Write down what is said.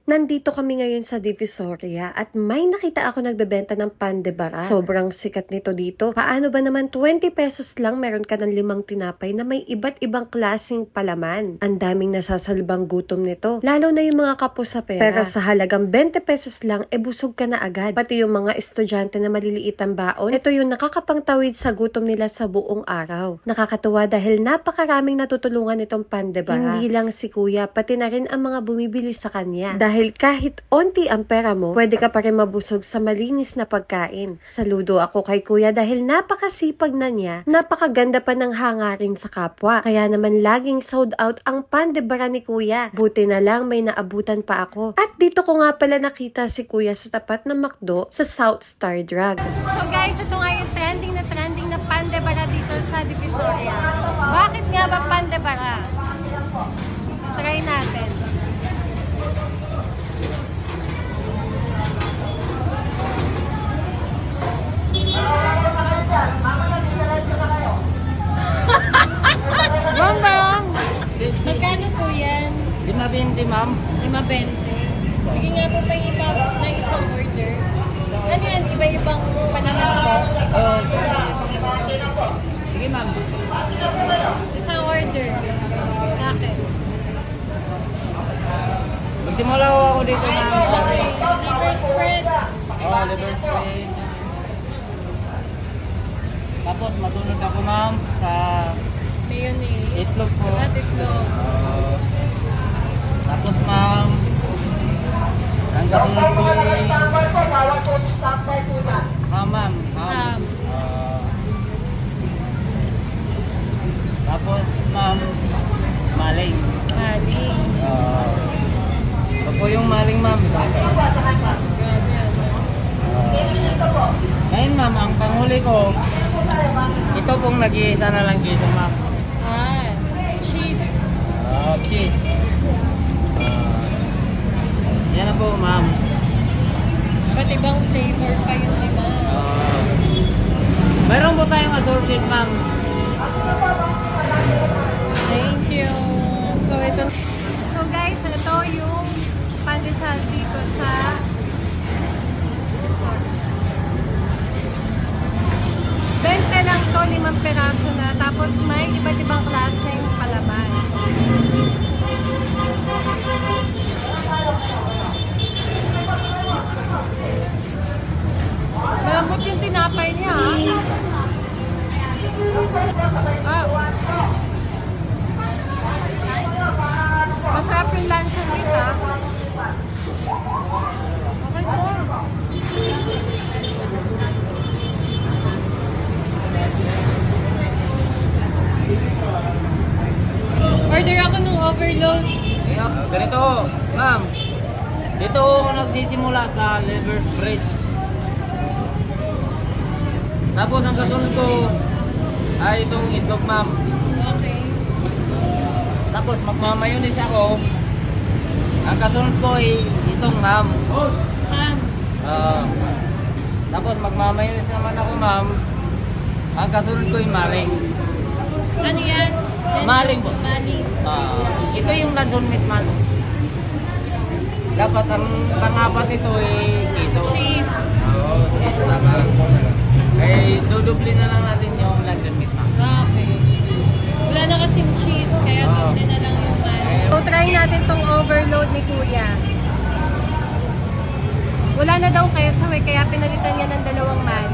Nandito kami ngayon sa Divisoria at may nakita ako nagbebenta ng pan de bara. Sobrang sikat nito dito. Paano ba naman 20 pesos lang meron ka ng 5 tinapay na may iba't ibang klaseng palaman? Ang daming nasasalbang gutom nito. Lalo na yung mga kapos sa pera. Pero sa halagang 20 pesos lang, busog ka na agad. Pati yung mga estudyante na maliliit ang baon, ito yung nakakapangtawid sa gutom nila sa buong araw. Nakakatuwa dahil napakaraming natutulungan itong pan de bara. Hindi lang si kuya, pati na rin ang mga bumibili sa kanya. Dahil kahit onti ang pera mo, pwede ka pa rin mabusog sa malinis na pagkain. Saludo ako kay kuya dahil napakasipag na niya, napakaganda pa ng hangarin sa kapwa. Kaya naman laging sold out ang pan de bara ni kuya. Buti na lang may naabutan pa ako. At dito ko nga pala nakita si kuya sa tapat ng McDo sa South Star Drug. So guys, ito nga yung trending na pan de bara dito sa Divisoria. Bakit nga ba pan de bara? Try natin. Bang! Magkano po yan? 5.20 ma'am. 5.20. Sige nga po pa iba na isang order. Ano yan? Iba-ibang panaman po? Sige ma'am. Isang order. Akin. Magsimula ko ako dito ma'am. Okay. Liver spread. Liver spread. Tapos matulog ako ma'am sa mayonnaise. itlog po. At itlog. Tapos ma'am, ang kasunod ko ay ma'am. Tapos ma'am, maling. Maling. Ito po yung maling ma'am. Grabe yan. Ngayon ma'am, ang panghuli ko, ito pong nag-iisa na lang dito ma'am. Cheese. Cheese. Yan na po ma'am. Ba't ibang flavor pa yung iba? Meron po tayong assorted ma'am. Thank you. So guys, ito yung pandesal dito sa 20 lang to, 5 peraso na. Tapos may iba't ibang klase yung palaman. Malambot yung tinapay niya, masarap yung luncheon dito, Okay po. Order ako ng overload. Ganito, ma'am. Dito ako nagsisimula sa liver spread. Tapos ang kasunod ko ay itong itlog, ma'am. Okay. Tapos magmamayonis ako. Ang kasunod ko ay itong ham. Ham. Tapos magmamayonis naman ako, ma'am. Ang kasunod ko ay maling. Ano yan? Maling po. Maling. Ito yung luncheon meat, ma'am. Dapat ang pang-apat ito ay keso. Cheese. Cheese, tama. Eh, dudubli na lang natin yung luncheon meat, ma'am. Okay. Wala na kasing cheese, kaya doble na lang yung maling. So, try natin tong overload ni Kuya. Wala na daw keso kaya pinalitan niya ng 2 maling.